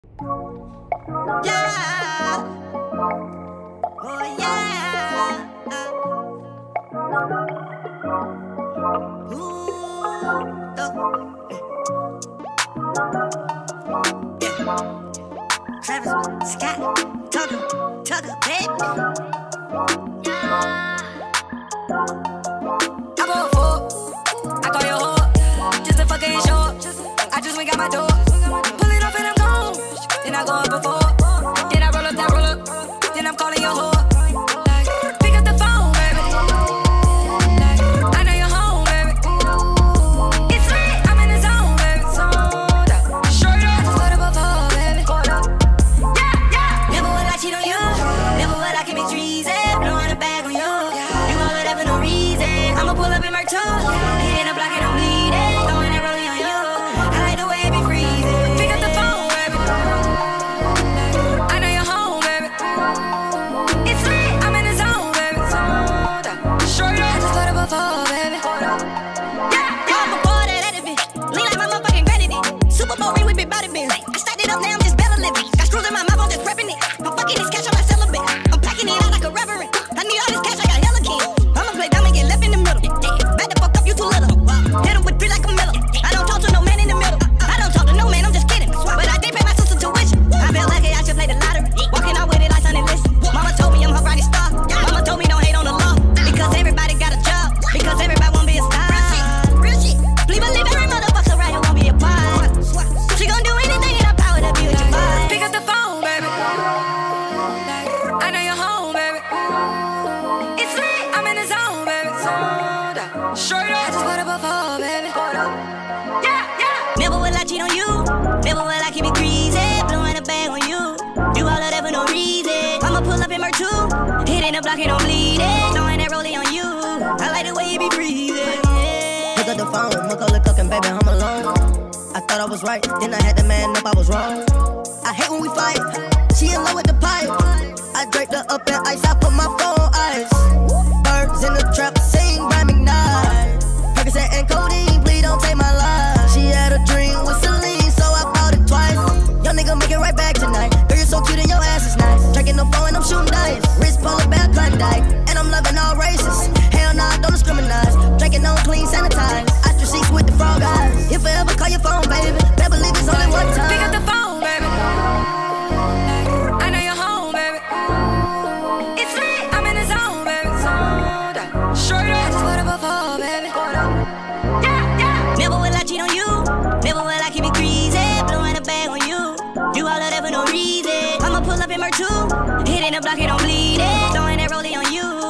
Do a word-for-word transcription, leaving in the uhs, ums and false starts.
Yeah. Oh yeah. Ooh. Oh. Yeah. Travis Scott. Tugger. Tugger, baby. Yeah. I go for. I call your whore. Just a fucking short. I just went got my door. Pull it off and I'm gone. Then I go up before. Then I roll up, that roll up. Then I'm calling your whore. Like, pick up the phone, baby. Like, I know you're home, baby. It's lit, I'm in the zone, baby. Straight up. I just put up before, baby. Yeah, yeah. Never would I cheat on you. Never would I commit treason. Blowing a bag on you. You all of that for no reason. I'ma pull up in my two. Hitting the block and I'm bleeding. Throwing that rolling on you. I like the way it be freezing. Pick up the phone, baby. I know you're home, baby. It's lit, I'm in the zone, baby. Straight up. I just put up before, baby. Yeah, yeah. Before that, let it be. Lean like my motherfucking granny did. Super Bowl ring with big body bins. I stacked it up, now I'm just Bella living. Got screws in my mouth, I'm just prepping it. I'm fucking this cash on my celibate. I'm packing it out like a reverend. I need all this cash, I got hella king. I'ma play dumb and get left in the middle. Back the fuck up, you too little. Hit him with three like a miller. I don't talk to no man in the middle. I don't talk to no man, I'm just kidding. But I did pay my sister tuition. I feel like I should play the lottery. Walking out with it like Sunday list. Mama told me I'm her rising star. Mama told me don't hate on the law. Because everybody got a job. Because everybody won't be a star. Real shit. Please believe every motherfucker right here won't be a part. She gon' do anything in her power to be with your vibe. Pick up the phone, baby. I know you're home, baby. It's lit, I'm in the zone, baby. Straight up. I just put up before, baby. Yeah, yeah. Never will I cheat on you. Never will I keep it greasy. Blowing a bag on you. Do all of that for no reason. I'ma pull up in my two. Hitting the block and I'm bleeding. Throwing that rolling on you. I like the way you be breathing. Yeah. Pick up the phone, Macaulay cooking, baby, I'm alone. I thought I was right, then I had to man up, I was wrong. I hate when we fight, she in love with the pipe. I draped her up in ice, I put my phone on ice. Birds in the trap, sing by McKnight. Percocet and codeine, please don't take my life. She had a dream with Celine, so I bought it twice. Young nigga make it right back tonight. Girl, you're so cute and your ass is nice. Drinking the phone and I'm shooting dice. Wrist polar bear Klondike, and I'm loving all races. Hell nah, don't discriminate. Drinking on clean, sanitize. I just seats with the frog eyes. If I ever call your phone, baby, better believe it's only one time. Pick up the phone, baby. I know you're home, baby. It's lit, I'm in the zone, baby. Straight up. I just put up before, baby. Yeah, yeah. Never will I cheat on you. Never will I keep it greasy. Blowing a bag on you. Do all of that for no reason. I'ma pull up in my two. Hitting the block and I'm bleeding. Throwing that rolling on you.